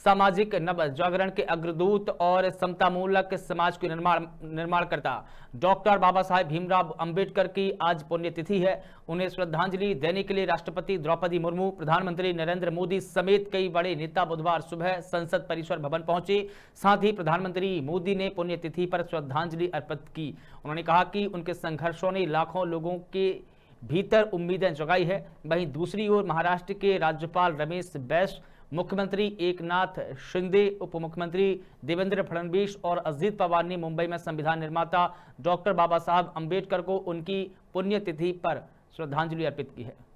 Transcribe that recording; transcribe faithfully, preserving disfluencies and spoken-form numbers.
सामाजिक नव जागरण के अग्रदूत और समतामूलक समाज के निर्माण निर्माण करता डॉक्टर बाबा साहेब भीमराव अंबेडकर की आज पुण्यतिथि है। उन्हें श्रद्धांजलि देने के लिए राष्ट्रपति द्रौपदी मुर्मू, प्रधानमंत्री नरेंद्र मोदी समेत कई बड़े नेता बुधवार सुबह संसद परिसर भवन पहुंचे। साथ ही प्रधानमंत्री मोदी ने पुण्यतिथि पर श्रद्धांजलि अर्पित की। उन्होंने कहा कि उनके संघर्षों ने लाखों लोगों के भीतर उम्मीदें जगाई है। वहीं दूसरी ओर महाराष्ट्र के राज्यपाल रमेश बैस, मुख्यमंत्री एकनाथ शिंदे, उप मुख्यमंत्री देवेंद्र फडणवीस और अजित पवार ने मुंबई में संविधान निर्माता डॉक्टर बाबा साहब अंबेडकर को उनकी पुण्यतिथि पर श्रद्धांजलि अर्पित की है।